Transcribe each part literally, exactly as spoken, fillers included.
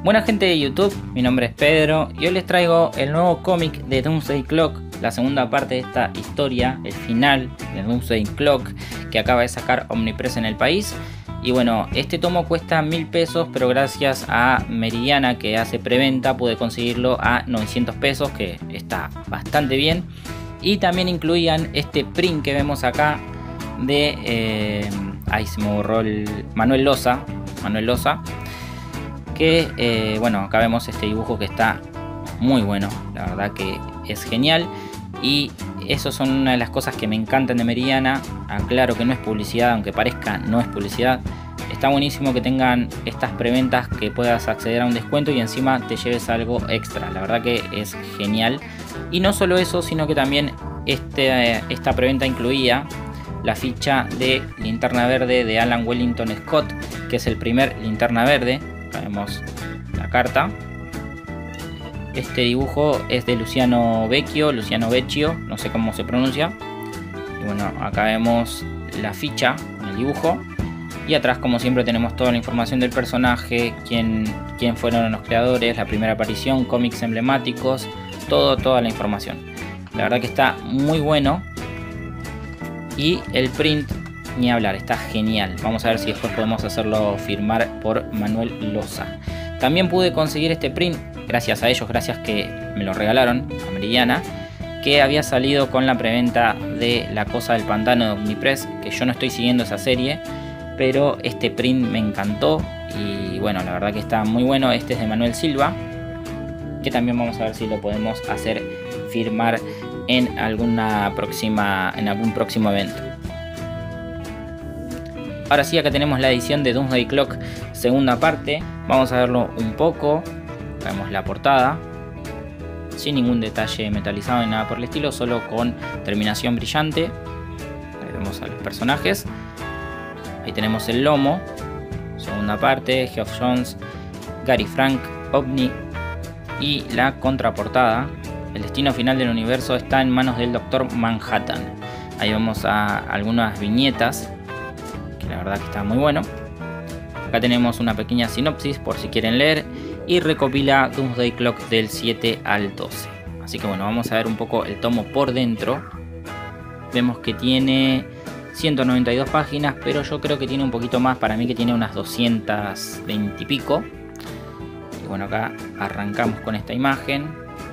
Buena gente de YouTube, mi nombre es Pedro y hoy les traigo el nuevo cómic de Doomsday Clock, la segunda parte de esta historia, el final de Doomsday Clock que acaba de sacar Omnipress en el país. Y bueno, este tomo cuesta mil pesos, pero gracias a Meridiana, que hace preventa, pude conseguirlo a novecientos pesos, que está bastante bien. Y también incluían este print que vemos acá de eh, ahí se me borró el Manuel Loza, Manuel Loza, que eh, bueno, acá vemos este dibujo que está muy bueno, la verdad que es genial. Y eso son una de las cosas que me encantan de Meridiana. Aclaro que no es publicidad, aunque parezca, no es publicidad. Está buenísimo que tengan estas preventas, que puedas acceder a un descuento y encima te lleves algo extra. La verdad que es genial. Y no solo eso, sino que también este, esta preventa incluía la ficha de Linterna Verde de Alan Wellington Scott, que es el primer Linterna Verde. Acá vemos la carta. Este dibujo es de Luciano Vecchio, Luciano Vecchio, no sé cómo se pronuncia. Y bueno, acá vemos la ficha con el dibujo. Y atrás, como siempre, tenemos toda la información del personaje, quién, quién fueron los creadores, la primera aparición, cómics emblemáticos, todo, toda la información. La verdad que está muy bueno. Y el print, ni hablar, está genial. Vamos a ver si después podemos hacerlo firmar por Manuel Loza. También pude conseguir este print, gracias a ellos, gracias que me lo regalaron a Meridiana, que había salido con la preventa de La Cosa del Pantano de Omnipress, que yo no estoy siguiendo esa serie, pero este print me encantó y bueno, la verdad que está muy bueno. Este es de Manuel Silva, que también vamos a ver si lo podemos hacer firmar en alguna próxima, en algún próximo evento. Ahora sí, acá tenemos la edición de Doomsday Clock, segunda parte. Vamos a verlo un poco. Vemos la portada, sin ningún detalle metalizado ni nada por el estilo, solo con terminación brillante. Ahí vemos a los personajes. Ahí tenemos el lomo, segunda parte, Geoff Johns, Gary Frank, OVNI. Y la contraportada, el destino final del universo está en manos del Doctor Manhattan. Ahí vemos a algunas viñetas, que la verdad que está muy bueno. Acá tenemos una pequeña sinopsis por si quieren leer. Y recopila Doomsday Clock del siete al doce. Así que bueno, vamos a ver un poco el tomo por dentro. Vemos que tiene ciento noventa y dos páginas, pero yo creo que tiene un poquito más. Para mí que tiene unas doscientas veinte y pico. Y bueno, acá arrancamos con esta imagen.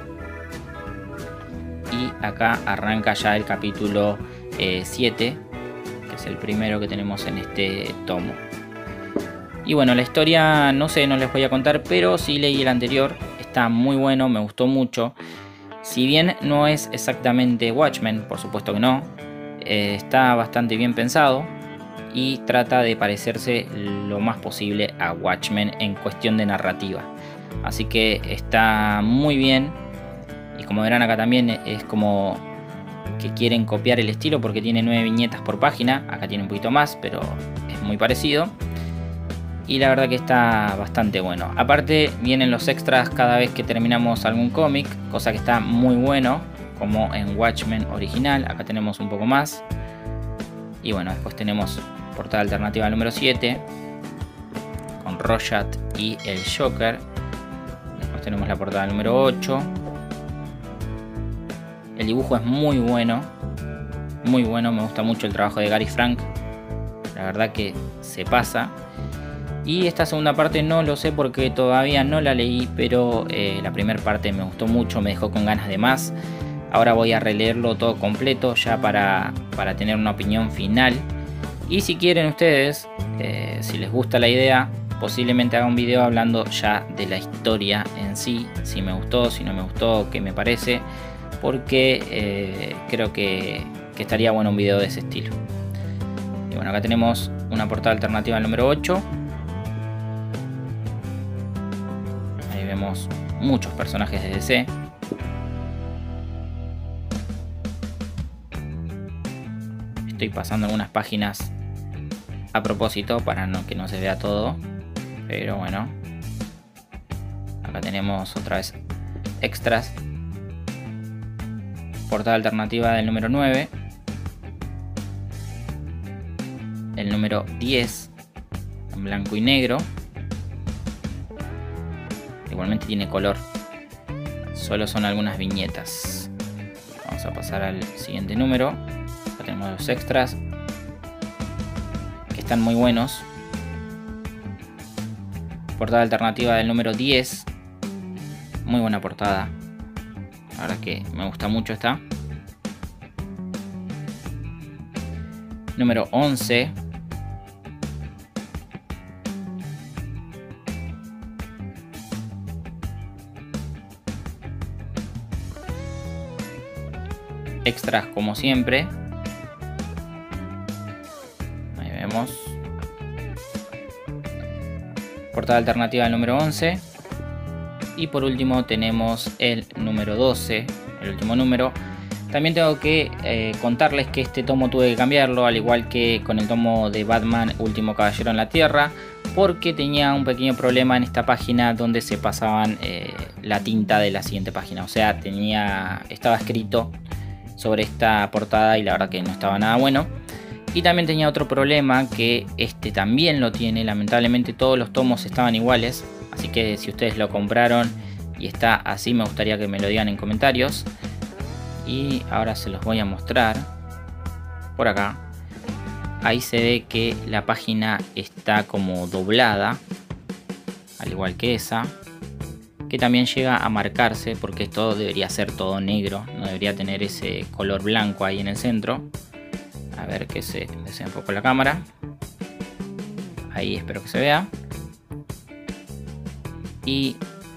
Y acá arranca ya el capítulo eh, siete, que es el primero que tenemos en este tomo. Y bueno, la historia no sé, no les voy a contar, pero sí leí el anterior. Está muy bueno, me gustó mucho. Si bien no es exactamente Watchmen, por supuesto que no, eh, está bastante bien pensado y trata de parecerse lo más posible a Watchmen en cuestión de narrativa. Así que está muy bien. Y como verán acá también es como que quieren copiar el estilo porque tiene nueve viñetas por página. Acá tiene un poquito más, pero es muy parecido. Y la verdad que está bastante bueno. Aparte vienen los extras cada vez que terminamos algún cómic, cosa que está muy bueno, como en Watchmen original. Acá tenemos un poco más. Y bueno, después tenemos portada alternativa número siete, con Rorschach y el Joker. Después tenemos la portada número ocho. El dibujo es muy bueno, muy bueno, me gusta mucho el trabajo de Gary Frank. La verdad que se pasa. Y esta segunda parte no lo sé porque todavía no la leí, pero eh, la primera parte me gustó mucho, me dejó con ganas de más. Ahora voy a releerlo todo completo ya para, para tener una opinión final. Y si quieren ustedes, eh, si les gusta la idea, posiblemente haga un video hablando ya de la historia en sí. Si me gustó, si no me gustó, qué me parece. Porque eh, creo que, que estaría bueno un video de ese estilo. Y bueno, acá tenemos una portada alternativa número ocho. Vemos muchos personajes de D C. Estoy pasando algunas páginas a propósito para no, que no se vea todo. Pero bueno. Acá tenemos otra vez extras. Portada alternativa del número nueve. El número diez. En blanco y negro. igualmente tiene color. Solo son algunas viñetas. Vamos a pasar al siguiente número. Acá tenemos los extras, que están muy buenos. Portada alternativa del número diez. Muy buena portada. La verdad que me gusta mucho esta. Número once. Extras como siempre. Ahí vemos. Portada alternativa del número once. Y por último tenemos el número doce, el último número. También tengo que eh, contarles que este tomo tuve que cambiarlo, al igual que con el tomo de Batman Último Caballero en la Tierra, porque tenía un pequeño problema en esta página donde se pasaban eh, la tinta de la siguiente página. O sea, tenía, estaba escrito sobre esta portada y la verdad que no estaba nada bueno. Y también tenía otro problema, que este también lo tiene. Lamentablemente todos los tomos estaban iguales, así que si ustedes lo compraron y está así, me gustaría que me lo digan en comentarios. Y ahora se los voy a mostrar por acá. Ahí se ve que la página está como doblada, al igual que esa, que también llega a marcarse, porque esto debería ser todo negro, no debería tener ese color blanco ahí en el centro. A ver que se desenfoque la cámara. Ahí espero que se vea. Y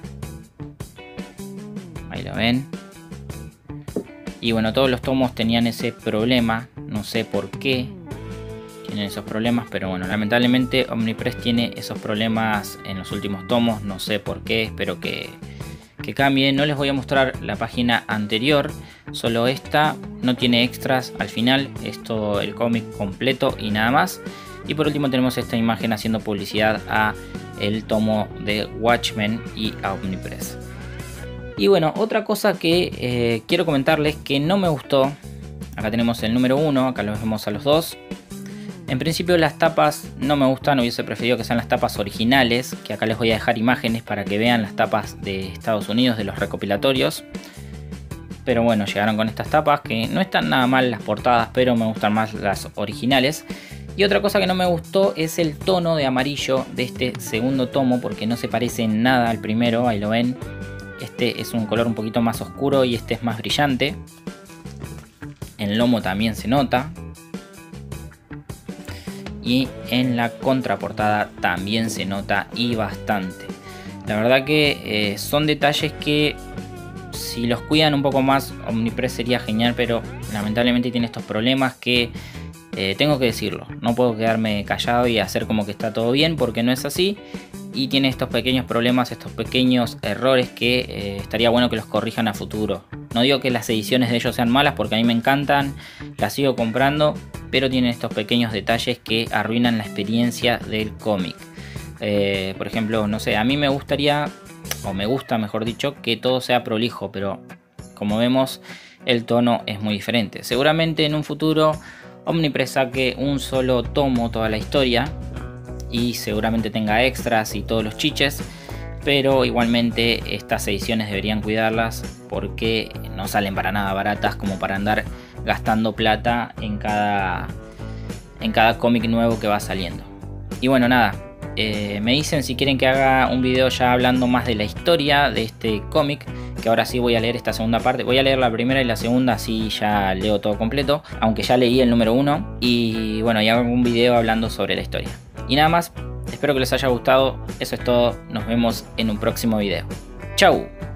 ahí lo ven. Y bueno, todos los tomos tenían ese problema. No sé por qué tienen esos problemas, pero bueno, lamentablemente Omnipress tiene esos problemas en los últimos tomos. No sé por qué, espero que, que cambie. No les voy a mostrar la página anterior, solo esta. No tiene extras al final, es todo el cómic completo y nada más. Y por último tenemos esta imagen haciendo publicidad a el tomo de Watchmen y a Omnipress. Y bueno, otra cosa que eh, quiero comentarles que no me gustó. Acá tenemos el número uno, acá los vemos a los dos. En principio las tapas no me gustan, hubiese preferido que sean las tapas originales, que acá les voy a dejar imágenes para que vean las tapas de Estados Unidos, de los recopilatorios. Pero bueno, llegaron con estas tapas que no están nada mal las portadas, pero me gustan más las originales. Y otra cosa que no me gustó es el tono de amarillo de este segundo tomo, porque no se parece en nada al primero, ahí lo ven. Este es un color un poquito más oscuro y este es más brillante. En el lomo también se nota. Y en la contraportada también se nota y bastante. La verdad que eh, son detalles que si los cuidan un poco más Omnipress sería genial, pero lamentablemente tiene estos problemas que eh, tengo que decirlo. No puedo quedarme callado y hacer como que está todo bien, porque no es así. Y tiene estos pequeños problemas, estos pequeños errores que eh, estaría bueno que los corrijan a futuro. No digo que las ediciones de ellos sean malas, porque a mí me encantan, las sigo comprando, pero tienen estos pequeños detalles que arruinan la experiencia del cómic. Eh, por ejemplo, no sé, a mí me gustaría, o me gusta mejor dicho, que todo sea prolijo, pero como vemos el tono es muy diferente. Seguramente en un futuro Omnipress saque un solo tomo toda la historia y seguramente tenga extras y todos los chiches, pero igualmente estas ediciones deberían cuidarlas porque no salen para nada baratas como para andar gastando plata en cada, en cada cómic nuevo que va saliendo. Y bueno, nada, eh, me dicen si quieren que haga un video ya hablando más de la historia de este cómic, que ahora sí voy a leer esta segunda parte. Voy a leer la primera y la segunda, así ya leo todo completo, aunque ya leí el número uno. Y bueno, y hago un video hablando sobre la historia. Y nada más, espero que les haya gustado, eso es todo, nos vemos en un próximo video. ¡Chau!